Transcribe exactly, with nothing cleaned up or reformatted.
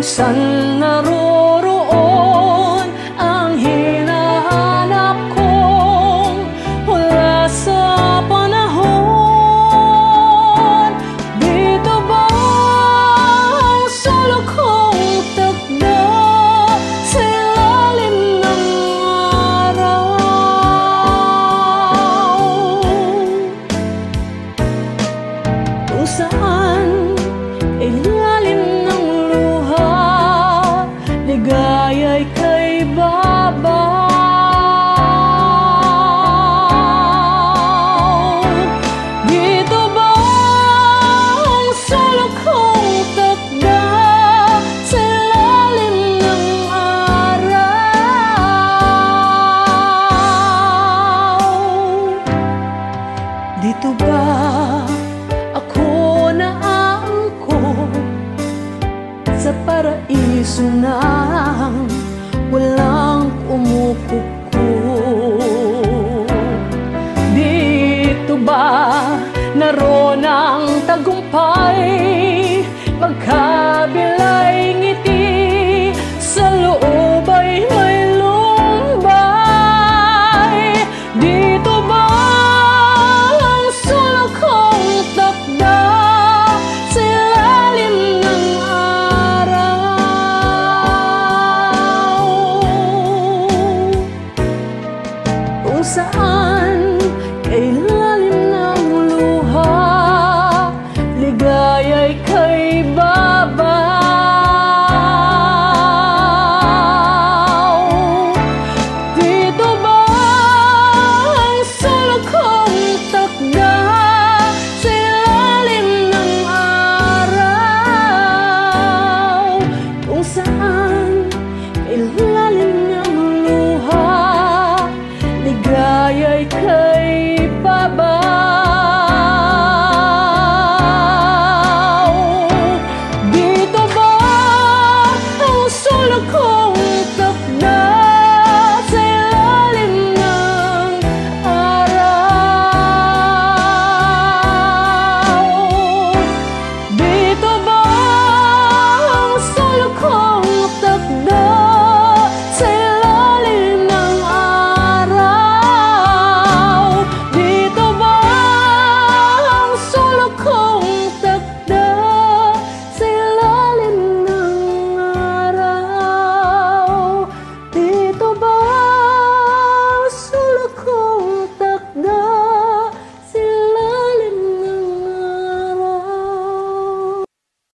saan naroroon ang hinahanap kong wala sa panahon. Dito ba ang sulok kong takda sa ilalim ng araw, kung saan ilalim ng luha, ligaya'y kay babaw. Dito ba ang sulok kong takda sa ilalim ng araw? Dito ba ako naangkop sa paraiso nang walang umukuko? Dito ba naroon ang tagumpay, magkabilay ngiti, sa loob ay may lumbay? Dito ba ang sulok kong takda sa ilalim ng araw, kung saan kailan